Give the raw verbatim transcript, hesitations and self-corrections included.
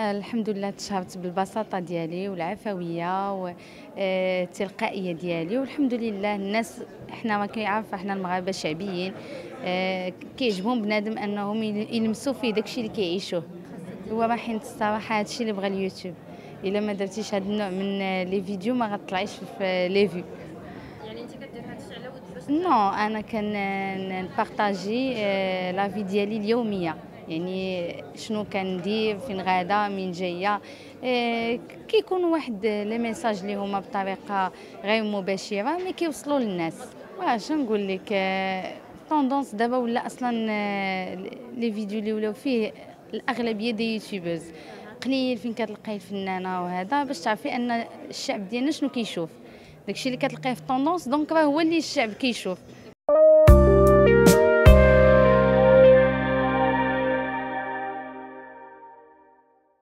الحمد لله تشهرت بالبساطة ديالي والعفوية والتلقائية ديالي، والحمد لله الناس حنا ما كيعرف حنا المغاربة شعبيين. آه، كيعجبهم بنادم انهم يل- يلمسوا فيه داكشي اللي كيعيشوه. هو ما حين الصراحة هادشي اللي بغى اليوتيوب، الا ما درتيش هاد النوع من آه، لي فيديو ما غطلعيش في لي فيو. يعني انت كدير هادشي على ود باش نو تطلعي. انا كان نبارطاجي لا في ديالي اليوميه، يعني شنو كندير، فين غادا، من جايه. آه، كيكون واحد لي ميساج اللي هما بطريقه غير مباشره مي كيوصلوا للناس. واش نقول لك، طوندونس دابا ولا اصلا آه، لي فيديو اللي ولاو فيه الاغلبيه دي يوتيوبرز. اها. قليل فين كتلقاي الفنانه وهذا باش تعرفي ان الشعب ديالنا شنو كيشوف. داكشي اللي كتلقيه في طوندونس دونك راه هو اللي الشعب كيشوف.